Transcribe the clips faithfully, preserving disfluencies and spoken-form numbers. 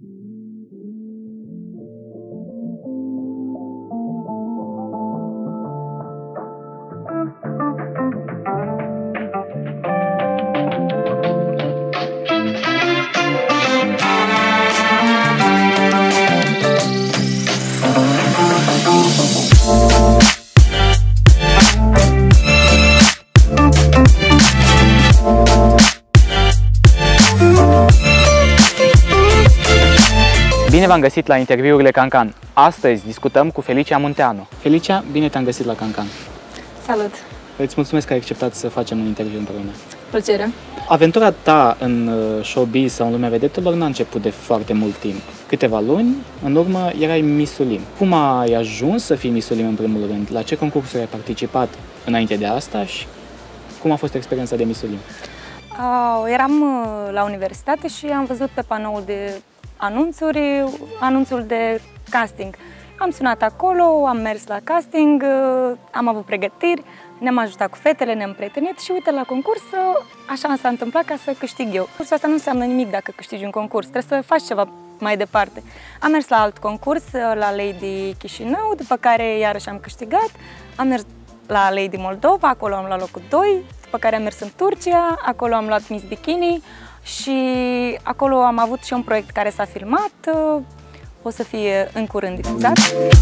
Bine v-am găsit la interviurile Cancan. Astăzi discutăm cu Felicia Munteanu. Felicia, bine te-am găsit la Cancan. Salut! Îți mulțumesc că ai acceptat să facem un interviu împreună. Plăcere! Aventura ta în showbiz sau în lumea vedetelor n-a început de foarte mult timp. Câteva luni, în urmă, erai Miss Ulim. Cum ai ajuns să fii Miss Ulim în primul rând? La ce concursuri ai participat înainte de asta și cum a fost experiența de Miss Ulim? Uh, eram la universitate și am văzut pe panoul de anunțuri, anunțul de casting. Am sunat acolo, am mers la casting, am avut pregătiri, ne-am ajutat cu fetele, ne-am prietenit și uite la concurs, așa s-a întâmplat ca să câștig eu. Cursul asta nu înseamnă nimic dacă câștigi un concurs, trebuie să faci ceva mai departe. Am mers la alt concurs, la Lady Chișinău, după care iarăși am câștigat, am mers la Lady Moldova, acolo am luat locul doi, după care am mers în Turcia, acolo am luat Miss Bikini și acolo am avut și un proiect care s-a filmat, o să fie în curând difuzat.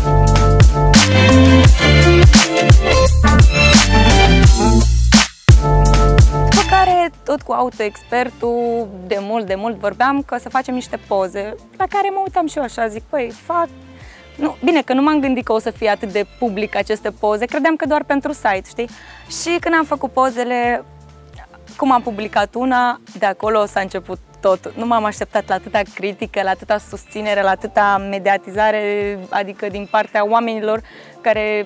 După care, tot cu autoexpertul, de mult, de mult vorbeam că să facem niște poze, la care mă uitam și eu așa, zic, păi, fac... Nu, bine, că nu m-am gândit că o să fie atât de public aceste poze, credeam că doar pentru site, știi? Și când am făcut pozele, cum am publicat una, de acolo s-a început tot. Nu m-am așteptat la atâta critică, la atâta susținere, la atâta mediatizare, adică din partea oamenilor care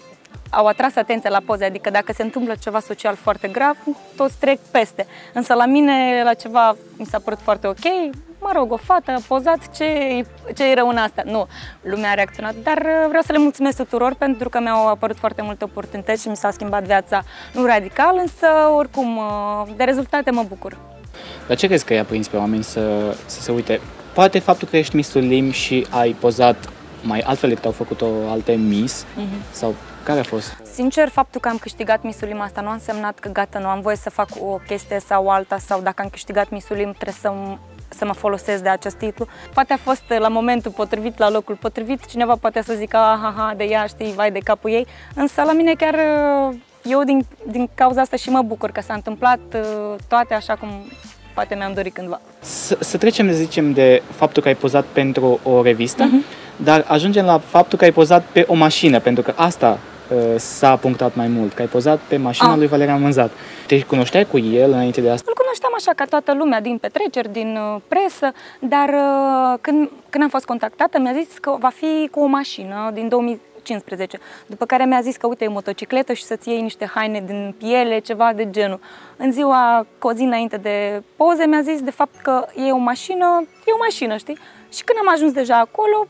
au atras atenția la poze. Adică dacă se întâmplă ceva social foarte grav, toți trec peste. Însă la mine, la ceva mi s-a părut foarte ok. Mă rog, o fată a pozat, ce-i ce rău în asta? Nu, lumea a reacționat, dar vreau să le mulțumesc tuturor pentru că mi-au apărut foarte multe oportunități și mi s-a schimbat viața, nu radical, însă oricum de rezultate mă bucur. Dar ce crezi că i-a prins pe oameni să, să se uite? Poate faptul că ești Miss Ulim și ai pozat mai altfel decât au făcut-o alte Miss? Mm-hmm. Sau care a fost? Sincer, faptul că am câștigat Miss Ulim asta nu a însemnat că gata, nu am voie să fac o chestie sau alta, sau dacă am câștigat Miss Ulim trebuie să să mă folosesc de acest titlu. Poate a fost la momentul potrivit, la locul potrivit, cineva poate să zică aha, de ea, știi, vai de capul ei, însă la mine chiar eu din, din cauza asta și mă bucur că s-a întâmplat toate așa cum poate mi-am dorit cândva. Să, să trecem, zicem, de faptul că ai pozat pentru o revistă, uh-huh. dar ajungem la faptul că ai pozat pe o mașină, pentru că asta uh, s-a punctat mai mult, că ai pozat pe mașina ah. lui Valerian Vânzat. Te cunoșteai cu el înainte de asta? Îl cunoșteam așa ca toată lumea, din petreceri, din uh, presă, dar uh, când, când am fost contactată mi-a zis că va fi cu o mașină din două mii cincisprezece, după care mi-a zis că uite e motocicletă și să-ți iei niște haine din piele, ceva de genul. În ziua, cu o zi înainte de poze, mi-a zis de fapt că e o mașină, e o mașină, știi? Și când am ajuns deja acolo,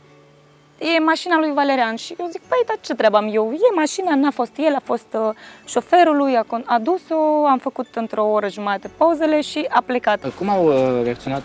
e mașina lui Valerian și eu zic, păi, dar ce treabă am eu? E mașina, n-a fost el, a fost uh, șoferul lui, a adus-o, am făcut într-o oră jumătate pozele și a plecat. Cum au uh, reacționat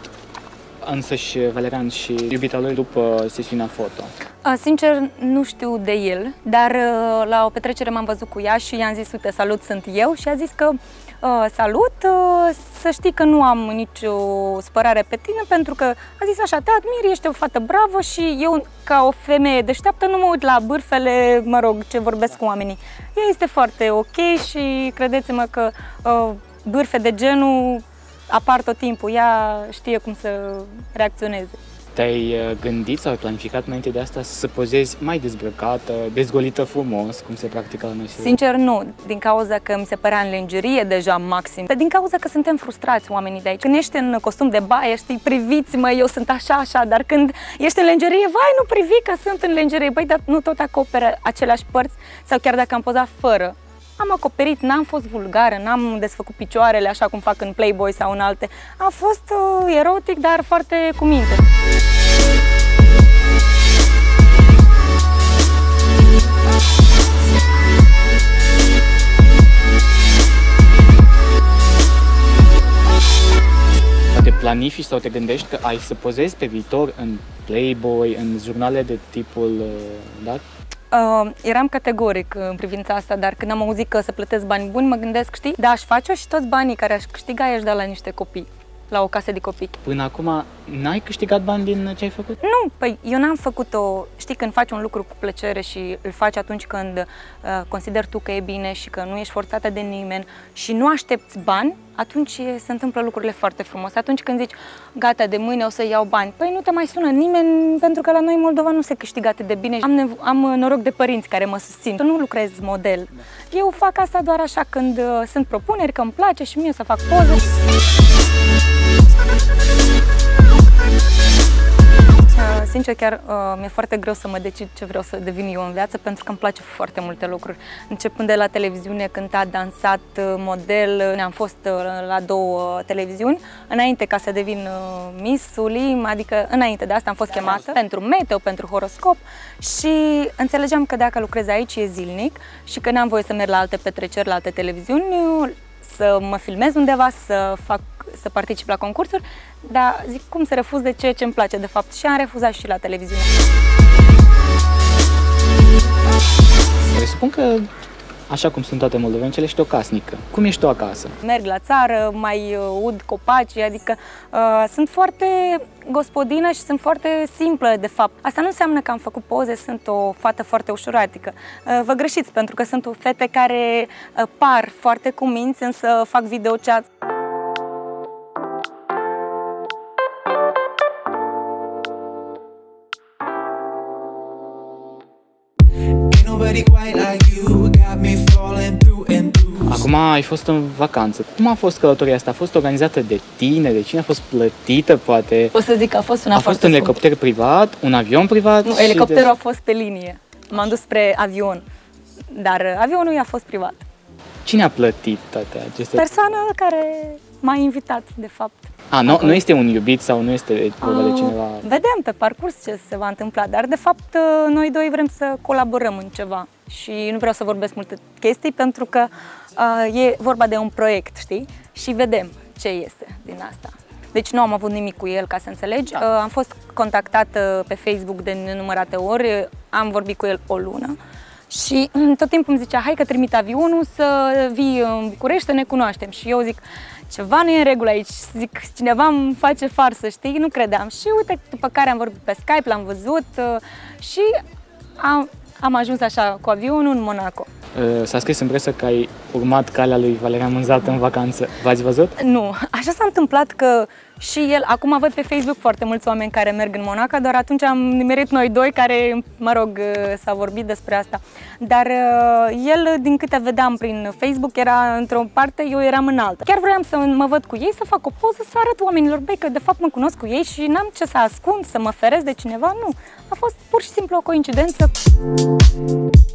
însăși Valerian și iubita lui după sesiunea foto? Uh, sincer, nu știu de el, dar uh, la o petrecere m-am văzut cu ea și i-am zis, uite, salut, sunt eu, și a zis că Uh, salut, uh, să știi că nu am nicio spărare pe tine, pentru că a zis așa, te admir, ești o fată bravă și eu, ca o femeie deșteaptă, nu mă uit la bârfele, mă rog, ce vorbesc cu oamenii. Ea este foarte ok și credeți-mă că uh, bârfe de genul apar tot timpul, ea știe cum să reacționeze. Te-ai gândit sau ai planificat înainte de asta să pozezi mai dezbrăcată, dezgolită frumos, cum se practică la noi? Sincer, nu. Din cauza că mi se părea în lenjerie deja maxim. Din cauza că suntem frustrați oamenii de aici. Când ești în costum de baie, știi, priviți, mă, eu sunt așa, așa, dar când ești în lenjerie, vai, nu privi că sunt în lenjerie. Băi, dar nu tot acoperă aceleași părți, sau chiar dacă am pozat fără. Am acoperit, n-am fost vulgară, n-am desfăcut picioarele așa cum fac în Playboy sau în alte. A fost uh, erotic, dar foarte cu minte. Poate planifici sau te gândești că ai să pozezi pe viitor în Playboy, în jurnale de tipul, da? Uh, eram categoric în privința asta, dar când am auzit că să plătesc bani buni, mă gândesc, știi, da, aș face-o și toți banii care aș câștiga i-aș da la niște copii, la o casă de copii. Până acum n-ai câștigat bani din ce ai făcut? Nu, păi eu n-am făcut-o, știi, când faci un lucru cu plăcere și îl faci atunci când uh, consideri tu că e bine și că nu ești forțată de nimeni și nu aștepți bani, atunci se întâmplă lucrurile foarte frumos. Atunci când zici, gata, de mâine o să iau bani, păi nu te mai sună nimeni, pentru că la noi în Moldova nu se câștigă atât de bine. Am, am noroc de părinți care mă susțin. Nu lucrez model. Eu fac asta doar așa când uh, sunt propuneri, că îmi place și mie să fac poze. Sincer, chiar uh, mi-e foarte greu să mă decid ce vreau să devin eu în viață, pentru că îmi place foarte multe lucruri. Începând de la televiziune, cântat, dansat, model, am fost uh, la două televiziuni, înainte ca să devin uh, Miss Sulim, adică înainte de asta am fost chemată pentru meteo, pentru horoscop și înțelegeam că dacă lucrez aici e zilnic și că n-am voie să merg la alte petreceri, la alte televiziuni, să mă filmez undeva, să fac, să particip la concursuri, dar zic, cum să refuz de ceea ce îmi place de fapt, și am refuzat și la televiziune. Presupun că, așa cum sunt toate moldovencele, ești o casnică. Cum ești tu acasă? Merg la țară, mai ud copaci, adică uh, sunt foarte gospodină și sunt foarte simplă, de fapt. Asta nu înseamnă că am făcut poze, sunt o fată foarte ușuratică. Uh, vă greșiți, pentru că sunt o fete care uh, par foarte cuminți, însă fac videochat. Acum ai fost în vacanță. Cum a fost călătoria asta? A fost organizată de tine? De cine a fost plătită, poate? O să zic că a fost una a fost un elicopter privat, un avion privat? Nu, elicopterul de... a fost pe linie. M-am dus spre avion, dar avionul i-a fost privat. Cine a plătit toate acestea? Persoana care m-a invitat, de fapt. A, nu, nu este un iubit sau nu este vorba de cineva? Vedem pe parcurs ce se va întâmpla, dar de fapt noi doi vrem să colaborăm în ceva și nu vreau să vorbesc multe chestii pentru că uh, e vorba de un proiect, știi? Și vedem ce este din asta. Deci nu am avut nimic cu el, ca să înțelegi. Da. Uh, am fost contactată pe Facebook de nenumărate ori, am vorbit cu el o lună. Și tot timpul îmi zicea, hai că trimit avionul să vii în București să ne cunoaștem. Și eu zic, ceva nu e în regulă aici, zic, cineva îmi face farsă, știi? Nu credeam. Și uite, după care am vorbit pe Skype, l-am văzut și am, am ajuns așa cu avionul în Monaco. S-a scris în presă că ai urmat calea lui Valerian Mânzată în vacanță. V-ați văzut? Nu. Așa s-a întâmplat că și el, acum văd pe Facebook foarte mulți oameni care merg în Monaco, doar atunci am nimerit noi doi care, mă rog, s-a vorbit despre asta. Dar el, din câte vedeam prin Facebook, era într-o parte, eu eram în alta. Chiar vreau să mă văd cu ei, să fac o poză, să arăt oamenilor, băi, că de fapt mă cunosc cu ei și n-am ce să ascund, să mă feresc de cineva, nu. A fost pur și simplu o coincidență.